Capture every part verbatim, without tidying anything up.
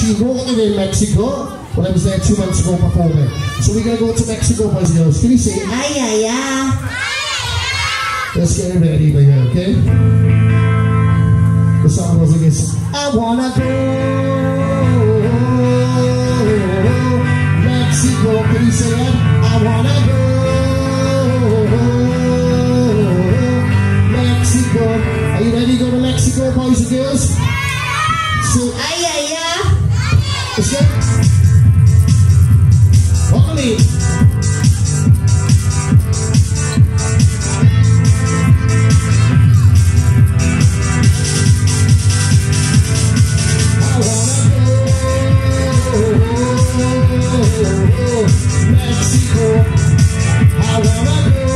She wrote it in Mexico when I was there two months ago performing. So we're going to go to Mexico, boys and girls. Can you say, ay, ay, ay? Let's get ready, my girl, okay? The song goes like this. I wanna go Mexico. Can you say that? I wanna go Mexico. Are you ready to go to Mexico, boys and girls? So, ay, ay, ay. Let's go. Follow me. Mexico, I wanna go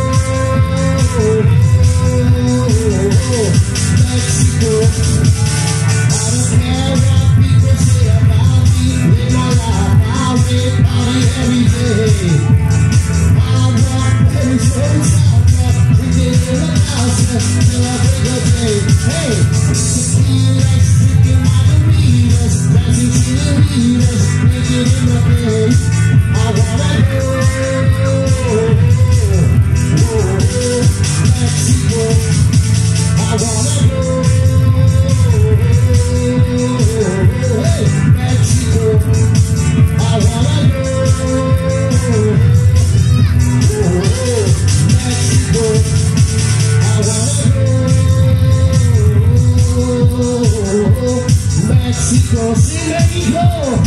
Mexico. I don't care what people say about me. Live my life, I will party every day. I walk every road out, we get in the house till I break a day. Hey, tequila, drinking margaritas, dancing senoritas, making it in the bed. I wanna go Mexico. I wanna go hey, Mexico. I wanna go Mexico. I wanna go Mexico. See, Mexico.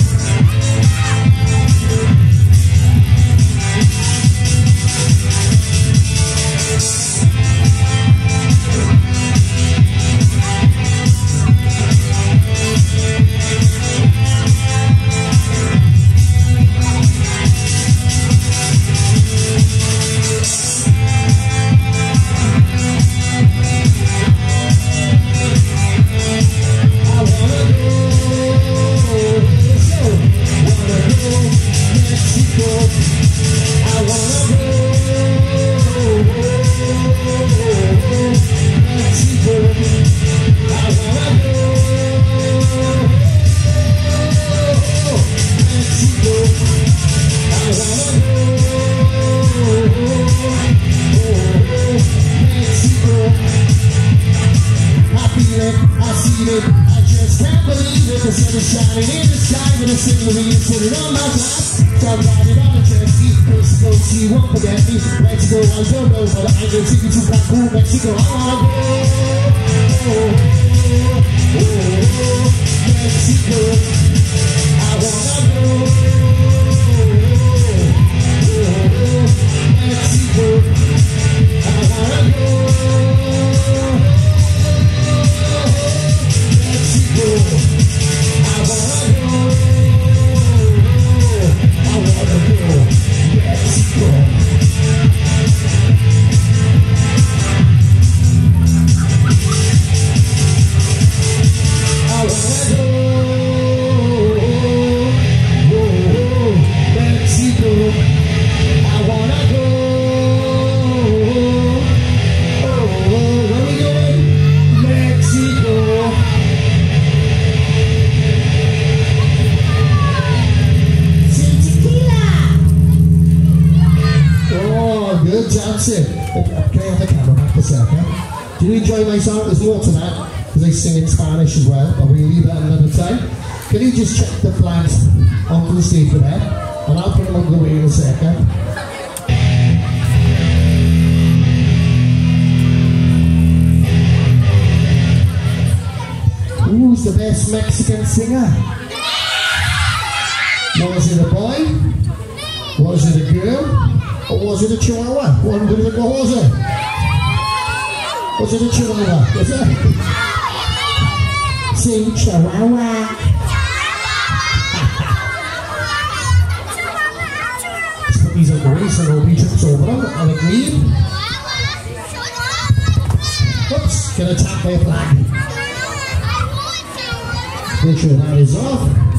Shining in the sky with a cigarette, put it on my top. So I ride it on the jet ski. Mexico, she won't forget me. Mexico, I don't know, but I ain't gonna take you to Cancun, Mexico. I wanna go Mexico. I wanna go Mexico. I wanna go Mexico. I wanna go, I wanna go Mexico. I wanna go, oh, Mexico. I wanna go, oh, where we going? Mexico. Good job, Sid. Can I have the camera back a second? Did you enjoy my song? There's more to that, because I sing in Spanish as well, but we'll leave that another time. Can you just check the flags onto the stage for that? And I'll put them on the way in a second. Who's the best Mexican singer? Was it a boy? Was it a girl? Or was it a chihuahua? What was it? What was it? Was it a chihuahua? Was it? Sing chihuahua. Let's put these on the way so nobody trips over them. And a green. Oops, get attacked by a flag. Make sure that is off.